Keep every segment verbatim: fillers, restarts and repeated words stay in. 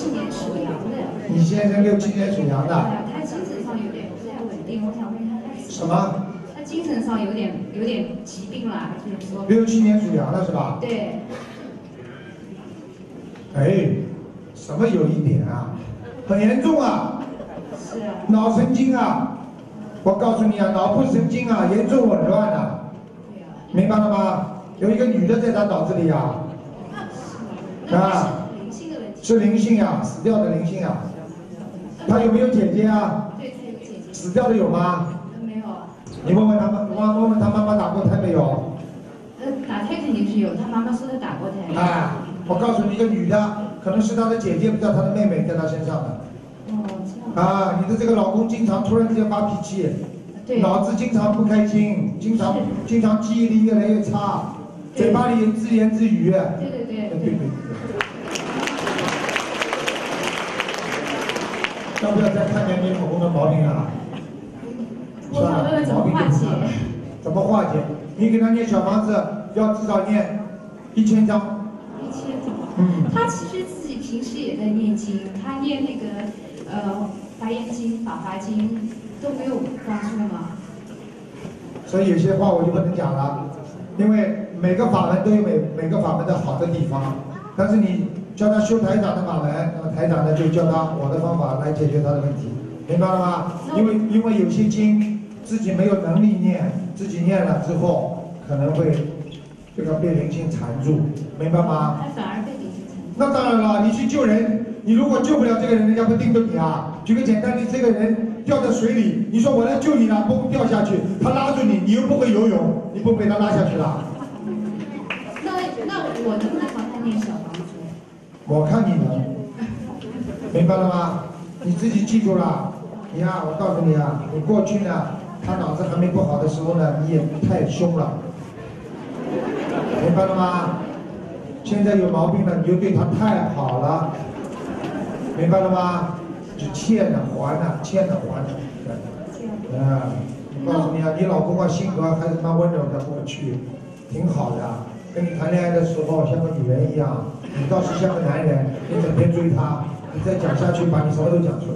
七年属羊的。 你先生六七年属羊的。 对啊，他精神上有点不太稳定，我想问一下他什么？ 他精神上有点有点疾病啦，就是说。 六七年属羊的是吧？ 对。 哎，什么有一点啊？很严重啊。 是啊。 脑神经啊，我告诉你啊，脑部神经啊严重紊乱了。 对啊。 明白了吗？有一个女的在他脑子里呀。啊。是灵性呀，死掉的灵性呀。他有没有姐姐啊？ 对，他有姐姐。 死掉的有吗？ 没有啊。 你问问他们，问问问他妈妈打过胎没有？ 呃，打胎肯定是有，他妈妈说他打过胎。 哎，我告诉你，一个女的，可能是她的姐姐，不知道她的妹妹在她身上的。 哦，这样。 啊，你的这个老公经常突然之间发脾气， 对， 脑子经常不开心，经常经常记忆力越来越差，嘴巴里自言自语。 对对对。 对对对。要不要再看见你老公的毛病啊？ 我想问问怎么化解？ 怎么化解？你给他念小房子，要至少念一千张。 一千张。 嗯。 他其实自己平时也在念经，他念那个呃华严经、法华经都没有帮助吗？ 所以有些话我就不能讲了，因为每个法门都有每每个法门的好的地方，但是你教他修台长的法门，那么台长呢就教他我的方法来解决他的问题，明白了吗？因为因为有些经自己没有能力念，自己念了之后可能会这个被灵性缠住，明白吗？ 他反而被灵性缠住。 那当然了，你去救人，你如果救不了这个人，人家会盯着你啊。举个简单例，这个人掉在水里，你说我来救你了，嘣掉下去，他拉住你，你又不会游泳，你不被他拉下去了。 那那我能不能帮他念小房子？ 我看你能，明白了吗？你自己记住了。你啊，我告诉你啊，你过去呢，他脑子还没不好的时候呢，你也太凶了，明白了吗？现在有毛病了，你就对他太好了，明白了吗？是欠的还的，欠的还的。嗯，我告诉你啊，你老公啊性格还是蛮温柔的，过去挺好的。跟你谈恋爱的时候像个女人一样，你倒是像个男人，你整天追她，你再讲下去，把你什么都讲出来。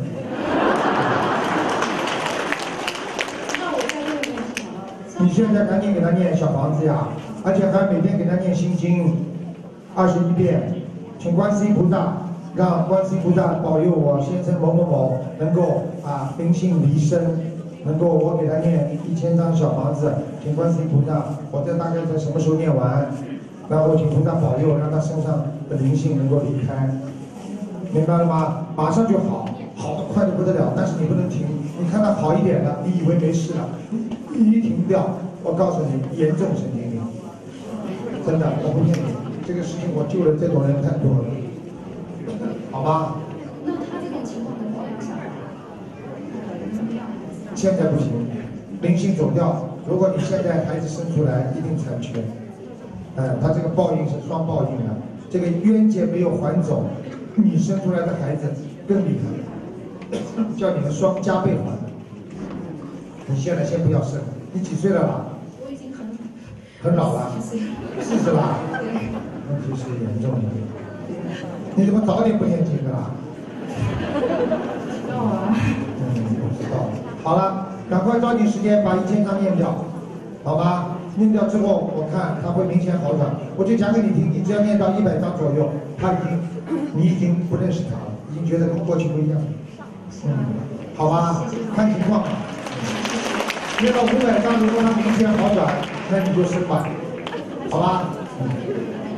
那我再问问题啊。 你现在赶紧给他念小房子呀，而且还每天给他念心经二十一遍，请观世音菩萨让观世音菩萨保佑我先生某某某能够啊灵性离身，能够我给他念一千张小房子，请观世音菩萨，我这大概在什么时候念完？然后请菩萨保佑，让他身上的灵性能够离开，明白了吗？马上就好，好的快得不得了，但是你不能停。你看他好一点了，你以为没事了，你一停掉，我告诉你，严重神经病，真的，我不骗你，这个事情我救了这种人太多了，好吧？ 那他这种情况能不能小孩？ 现在不行，灵性走掉。如果你现在孩子生出来，一定残缺。呃，他这个报应是双报应的，这个冤结没有还走，你生出来的孩子更厉害，叫你们双加倍还。你现在先不要生，你几岁了啦？ 我已经很很老了，四十啦。问题是严重的，你怎么早点不念经的啦？ 不知道啊。 嗯，不知道。好了，赶快抓紧时间把一千张念掉，好吧？念掉之后，我看它会明显好转。我就讲给你听，你只要念到一百张左右，他已经，你已经不认识他了，已经觉得跟过去不一样了。嗯，好吧，看情况。念到五百张，如果他明显好转，那你就升吧，好吧？嗯。